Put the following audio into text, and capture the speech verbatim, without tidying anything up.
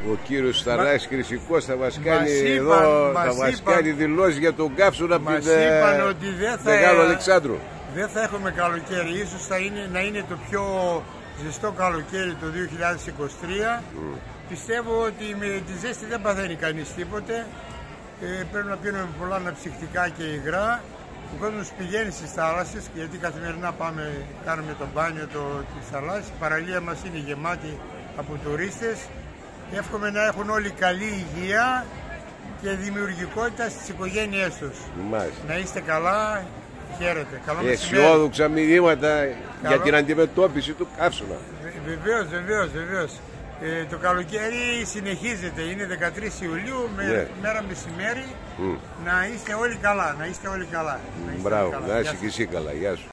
Ο κύριος Στανάσης Χρυσικός θα μας κάνει μας εδώ, είπαν, θα μας μας είπαν, κάνει δηλώσεις για τον καύσωνα από την ε, Μεγάλο Αλεξάνδρου. Δεν θα έχουμε καλοκαίρι, ίσως θα είναι, να είναι το πιο ζεστό καλοκαίρι το δύο χιλιάδες είκοσι τρία. Mm. Πιστεύω ότι με τη ζέστη δεν παθαίνει κανείς τίποτε. Ε, πρέπει να πίνουμε πολλά αναψυκτικά και υγρά. Ο κόσμος πηγαίνει στις θάλασσες, γιατί καθημερινά πάμε, κάνουμε το μπάνιο το, της θαλάσσης. Η παραλία μας είναι γεμάτη από τουρίστες. Εύχομαι να έχουν όλοι καλή υγεία και δημιουργικότητα στις οικογένειές τους. Μάλιστα. Να είστε καλά, χαίρετε. Καλό μεσημέρι. Αισιόδοξα μηνύματα Καλό. για την αντιμετώπιση του καύσωνα. Βεβαίως, βεβαίως, βεβαίως. Ε, το καλοκαίρι συνεχίζεται, είναι δεκατρείς Ιουλίου, με, ναι. μέρα μεσημέρι. Mm. Να είστε όλοι καλά, να είστε όλοι καλά. Να είστε Μπράβο, όλοι καλά. να είσαι και εσύ καλά. Γεια σου.